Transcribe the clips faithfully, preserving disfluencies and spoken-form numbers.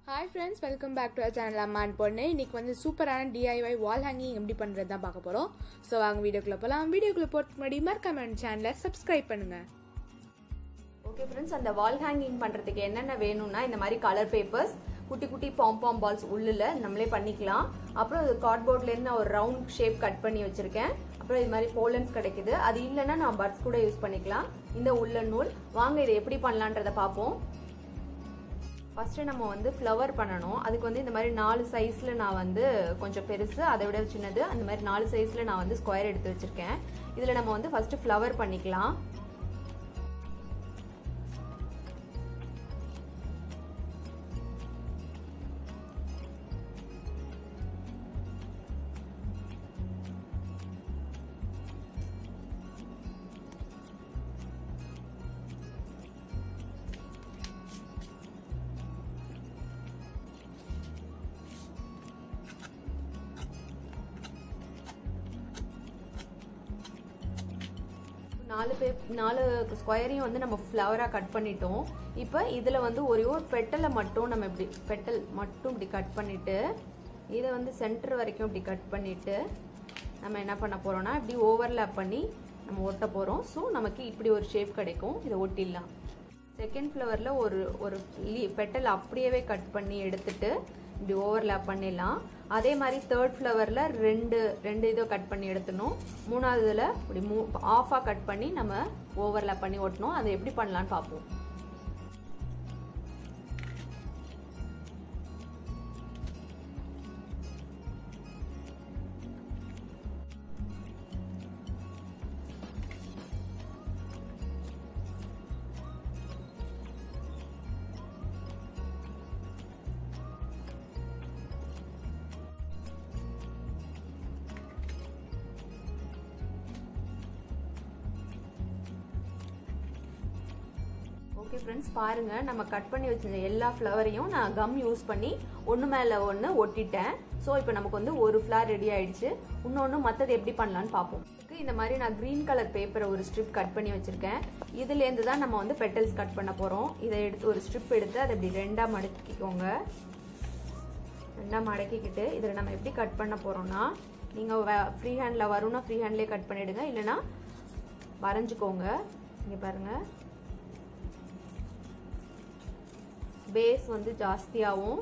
Hi friends, welcome back to our channel Amma and Ponnu. இன்னைக்கு வந்து சூப்பரான D I Y wall hanging எப்படி பண்றது தான் பார்க்க போறோம். சோ வாங்க வீடியோக்குள்ள போலாம். வீடியோக்குள்ள போறதுக்கு முன்னாடி மறக்காம நம்ம சேனலை subscribe பண்ணுங்க. ஓகே फ्रेंड्स, அந்த wall hanging பண்றதுக்கு என்னென்ன வேணும்னா இந்த மாதிரி கலர் பேப்பர்ஸ், குட்டி குட்டி பாம் பாம் பால்ஸ் உள்ளுல நம்மளே பண்ணிக்கலாம். அப்புறம் அது கார்ட்போர்ட்ல இருந்து நான் ஒரு ரவுண்ட் ஷேப் கட் பண்ணி வச்சிருக்கேன். அப்புறம் இது மாதிரி போலன்ஸ் கிடைக்குது. அது இல்லனா நான் பட்ஸ் கூட யூஸ் பண்ணிக்கலாம். இந்த உல்லன் நூல். வாங்க இதை எப்படி பண்ணலாம்ன்றத பாப்போம். ஃபர்ஸ்ட் நம்ம வந்து ஃப்ளவர் பண்ணணும். அதுக்கு வந்து இந்த மாதிரி நாலு சைஸ்ல நான் வந்து கொஞ்சம் பெருசு, அதை விட சின்னது, அந்த மாதிரி நாலு சைஸ்ல நான் வந்து ஸ்கொயர் எடுத்து வச்சிருக்கேன். இதுல நம்ம வந்து ஃபர்ஸ்ட் ஃப்ளவர் பண்ணிக்கலாம். நாலு பே நாலு ஸ்கொயரையும் வந்து நம்ம ஃப்ளவராக கட் பண்ணிட்டோம். இப்போ இதில் வந்து ஒரே ஒரு பெட்டலை மட்டும் நம்ம இப்படி பெட்டல் மட்டும் இப்படி கட் பண்ணிவிட்டு இதை வந்து சென்டர் வரைக்கும் இப்படி கட் பண்ணிவிட்டு நம்ம என்ன பண்ண போகிறோம்னா இப்படி ஓவர்லேப் பண்ணி நம்ம ஒட்ட போகிறோம். ஸோ நமக்கு இப்படி ஒரு ஷேப் கிடைக்கும். இதை ஒட்டிடலாம். செகண்ட் ஃப்ளவரில் ஒரு ஒரு பெட்டல் அப்படியே கட் பண்ணி எடுத்துட்டு இப்படி ஓவர்லேப் பண்ணிடலாம். அதே மாதிரி தேர்ட் ஃப்ளவரில் ரெண்டு ரெண்டு இதை கட் பண்ணி எடுத்துணும். மூணாவதுல இப்படி மூ ஆஃபாக கட் பண்ணி நம்ம ஓவர்லேப் பண்ணி ஒட்டணும். அதை எப்படி பண்ணலான்னு பார்ப்போம். ஓகே ஃப்ரெண்ட்ஸ், பாருங்க நம்ம கட் பண்ணி வச்சிருந்த எல்லா ஃப்ளவரையும் நான் கம் யூஸ் பண்ணி ஒன்று மேலே ஒன்று ஒட்டிட்டேன். ஸோ இப்போ நமக்கு வந்து ஒரு ஃப்ளவர் ரெடி ஆயிடுச்சு. இன்னொன்று மற்றது எப்படி பண்ணலான்னு பார்ப்போம். இந்த மாதிரி நான் க்ரீன் கலர் பேப்பரை ஒரு ஸ்ட்ரிப் கட் பண்ணி வச்சிருக்கேன். இதுலேருந்து தான் நம்ம வந்து பெட்டல்ஸ் கட் பண்ண போகிறோம். இதை எடுத்து ஒரு ஸ்ட்ரிப் எடுத்து அதை இப்படி ரெண்டாக மடக்கிக்கோங்க. ரெண்டாக மடக்கிக்கிட்டு இதில் நம்ம எப்படி கட் பண்ண போகிறோம்னா, நீங்கள் ஃப்ரீ ஹேண்டில் வரும்னா ஃப்ரீ ஹேண்ட்லேயே கட் பண்ணிவிடுங்க, இல்லைனா வரைஞ்சிக்கோங்க. இங்கே பாருங்கள், பேஸ் வந்து ஜாஸ்தியாகவும்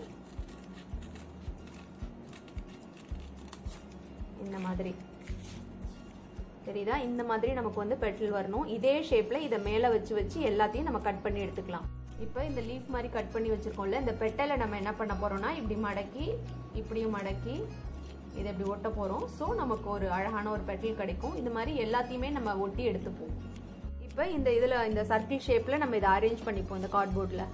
இந்த மாதிரி தெரியுதா? இந்த மாதிரி நமக்கு வந்து பெட்டல் வரணும். இதே ஷேப்ல இதை மேல வச்சு வச்சு எல்லாத்தையும் நம்ம கட் பண்ணி எடுத்துக்கலாம். இப்போ இந்த லீஃப் மாதிரி கட் பண்ணி வச்சிருக்கோம்ல, இந்த பெட்டலை நம்ம என்ன பண்ண போறோம்னா இப்படி மடக்கி இப்படியும் மடக்கி இதை இப்படி ஒட்ட போறோம். ஸோ நமக்கு ஒரு அழகான ஒரு பெட்டல் கிடைக்கும். இந்த மாதிரி எல்லாத்தையுமே நம்ம ஒட்டி எடுத்துப்போம். இப்போ இந்த இதுல இந்த சர்க்கிள் ஷேப்ல நம்ம இதை அரேஞ்ச் பண்ணிப்போம் இந்த கார்ட்போர்ட்ல.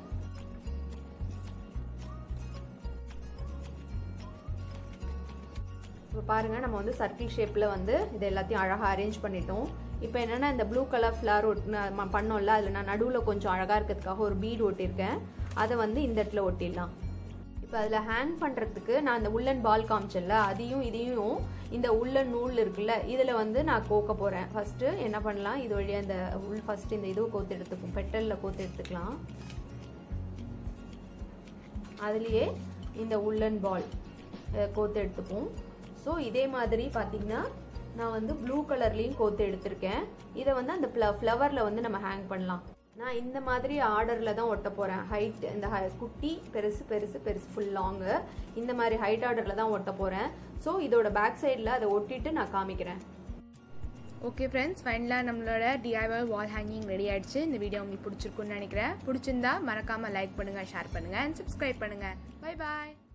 இப்போ பாருங்க, நம்ம வந்து சர்க்கிள் ஷேப்ல வந்து இது எல்லாத்தையும் அழகா அரேஞ்ச் பண்ணிட்டோம். இப்போ என்னன்னா இந்த ப்ளூ கலர் ஃப்ளவர் பண்ணோம்ல, அதில் நான் நடுவில் கொஞ்சம் அழகா இருக்கிறதுக்காக ஒரு பீட் ஒட்டியிருக்கேன். அதை வந்து இந்த இடத்துல ஒட்டிடலாம். இப்போ அதில் ஹேங் பண்ணுறதுக்கு நான் இந்த உள்ளன் பால் காமிச்சல, அதையும் இதையும் இந்த உள்ளன் நூல் இருக்குல்ல, இதில் வந்து நான் கோக்க போகிறேன். ஃபர்ஸ்ட்டு என்ன பண்ணலாம், இது வழியாக இந்த உள் ஃபர்ஸ்ட் இந்த இதுவை கோத்து எடுத்துப்போம், பெட்டலில் கோத்து எடுத்துக்கலாம். அதுலேயே இந்த உள்ளன் பால் கோத்து எடுத்துப்போம். ஸோ இதே மாதிரி பார்த்தீங்கன்னா நான் வந்து ப்ளூ கலர்லேயும் கோத்து எடுத்திருக்கேன். இதை வந்து அந்த ஃப்ளவரில் வந்து நம்ம ஹேங் பண்ணலாம். நான் இந்த மாதிரி ஆர்டரில் தான் ஒட்ட போகிறேன். ஹைட் இந்த குட்டி பெருசு பெருசு பெருசு ஃபுல் லாங்கு இந்த மாதிரி ஹைட் ஆர்டரில் தான் ஒட்ட போகிறேன். ஸோ இதோட பேக் சைடில் அதை ஒட்டிட்டு நான் காமிக்கிறேன். ஓகே ஃப்ரெண்ட்ஸ், ஃபைனலாக நம்மளோட D I Y wall hanging ready ஆயிடுச்சு. இந்த வீடியோ உங்களுக்கு பிடிச்சிருக்குன்னு நினைக்கிறேன். பிடிச்சிருந்தா மறக்காமல் லைக் பண்ணுங்கள், ஷேர் பண்ணுங்கள் அண்ட் சப்ஸ்கிரைப் பண்ணுங்கள். பை பாய்.